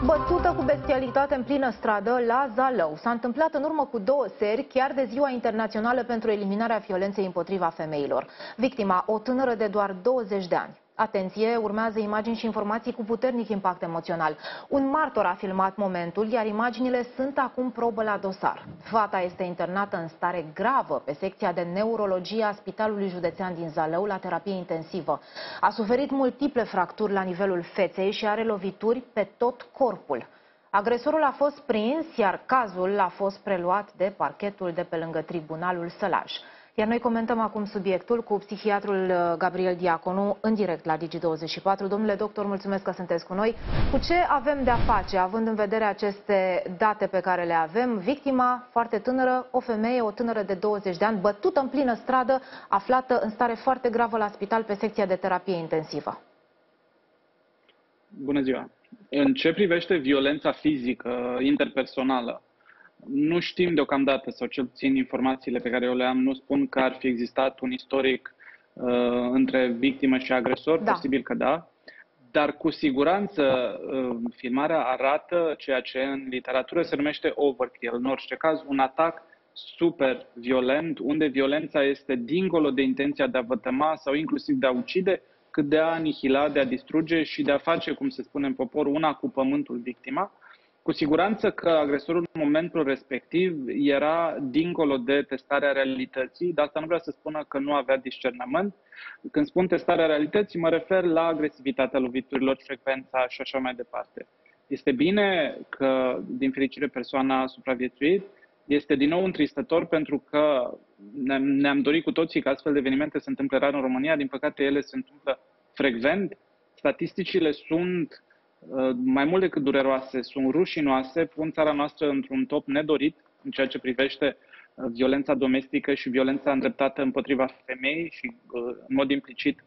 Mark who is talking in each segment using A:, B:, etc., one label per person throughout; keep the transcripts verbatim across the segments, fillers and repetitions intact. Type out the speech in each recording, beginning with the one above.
A: Bătută cu bestialitate în plină stradă la Zalău. S-a întâmplat în urmă cu două seri, chiar de Ziua Internațională pentru Eliminarea Violenței împotriva femeilor. Victima, o tânără de doar douăzeci de ani. Atenție, urmează imagini și informații cu puternic impact emoțional. Un martor a filmat momentul, iar imaginile sunt acum probă la dosar. Fata este internată în stare gravă pe secția de neurologie a Spitalului Județean din Zalău la terapie intensivă. A suferit multiple fracturi la nivelul feței și are lovituri pe tot corpul. Agresorul a fost prins, iar cazul a fost preluat de parchetul de pe lângă Tribunalul Sălaj. Iar noi comentăm acum subiectul cu psihiatrul Gabriel Diaconu în direct la Digi douăzeci și patru. Domnule doctor, mulțumesc că sunteți cu noi. Cu ce avem de-a face, având în vedere aceste date pe care le avem? Victima, foarte tânără, o femeie, o tânără de douăzeci de ani, bătută în plină stradă, aflată în stare foarte gravă la spital pe secția de terapie intensivă.
B: Bună ziua! În ce privește violența fizică, interpersonală, nu știm deocamdată, sau cel puțin informațiile pe care eu le am nu spun că ar fi existat un istoric uh, între victimă și agresor, da. Posibil că da, dar cu siguranță uh, filmarea arată ceea ce în literatură se numește overkill, în orice caz un atac super violent, unde violența este dincolo de intenția de a vătăma sau inclusiv de a ucide, cât de a anihila, de a distruge și de a face, cum se spune în popor, una cu pământul victima. Cu siguranță că agresorul în momentul respectiv era dincolo de testarea realității, dar asta nu vrea să spună că nu avea discernământ. Când spun testarea realității, mă refer la agresivitatea loviturilor, frecvența și așa mai departe. Este bine că, din fericire, persoana a supraviețuit. Este din nou întristător pentru că ne-am dorit cu toții că astfel de evenimente se întâmplă rar în România. Din păcate, ele se întâmplă frecvent. Statisticile sunt mai mult decât dureroase, sunt rușinoase, pun țara noastră într-un top nedorit în ceea ce privește violența domestică și violența îndreptată împotriva femeii și, în mod implicit,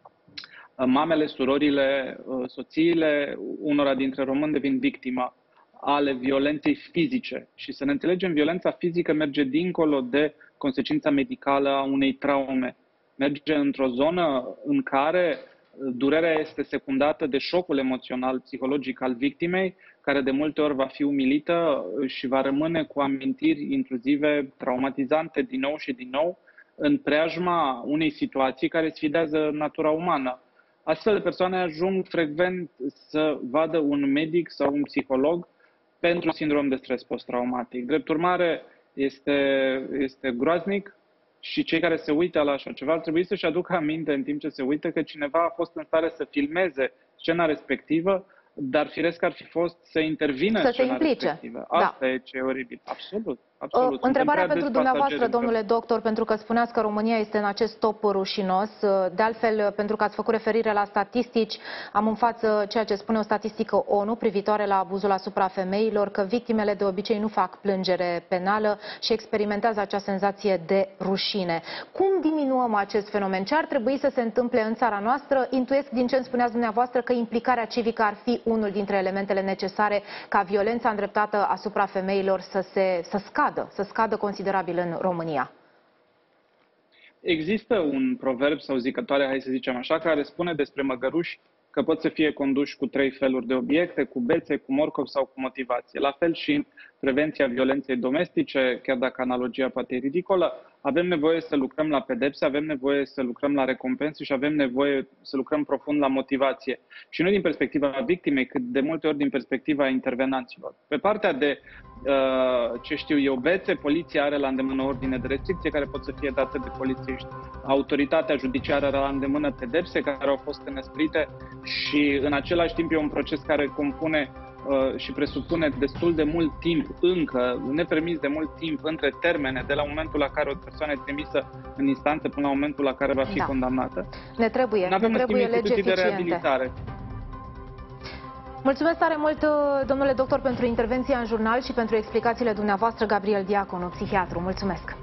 B: mamele, surorile, soțiile unora dintre români devin victima ale violenței fizice. Și să ne înțelegem, violența fizică merge dincolo de consecința medicală a unei traume. Merge într-o zonă în care durerea este secundată de șocul emoțional, psihologic al victimei, care de multe ori va fi umilită și va rămâne cu amintiri intruzive, traumatizante din nou și din nou, în preajma unei situații care sfidează natura umană. Astfel de persoane ajung frecvent să vadă un medic sau un psiholog pentru sindrom de stres post-traumatic. Drept urmare, este, este groaznic. Și cei care se uită la așa ceva ar trebui să-și aducă aminte în timp ce se uită că cineva a fost în stare să filmeze scena respectivă, dar firesc ar fi fost să intervină
A: să
B: în scena
A: se implice.
B: respectivă. Asta da. E ce e oribil. Absolut. Absolut.
A: O întrebare pentru dumneavoastră, domnule doctor, pentru că spuneați că România este în acest top rușinos. De altfel, pentru că ați făcut referire la statistici, am în față ceea ce spune o statistică ONU privitoare la abuzul asupra femeilor, că victimele de obicei nu fac plângere penală și experimentează acea senzație de rușine. Cum diminuăm acest fenomen? Ce ar trebui să se întâmple în țara noastră? Intuiesc din ce îmi spuneați dumneavoastră că implicarea civică ar fi unul dintre elementele necesare ca violența îndreptată asupra femeilor să se să scadă. să scadă considerabil în România.
B: Există un proverb sau zicătoare, hai să zicem așa, care spune despre măgăruși că pot să fie conduși cu trei feluri de obiecte, cu bețe, cu morcov sau cu motivație. La fel și în prevenția violenței domestice, chiar dacă analogia poate e ridicolă, avem nevoie să lucrăm la pedepse, avem nevoie să lucrăm la recompense și avem nevoie să lucrăm profund la motivație. Și nu din perspectiva victimei, cât de multe ori din perspectiva intervenanților. Pe partea de, uh, ce știu eu, bețe, poliția are la îndemână ordine de restricție care pot să fie date de polițiști. Autoritatea judiciară are la îndemână pedepse care au fost înăsprite și în același timp e un proces care compune și presupune destul de mult timp încă, nepermis de mult timp între termene de la momentul la care o persoană e trimisă în instanță până la momentul la care va fi da. condamnată.
A: Ne trebuie, ne trebuie legi eficiente. Mulțumesc tare mult, domnule doctor, pentru intervenția în jurnal și pentru explicațiile dumneavoastră, Gabriel Diaconu, psihiatru. Mulțumesc!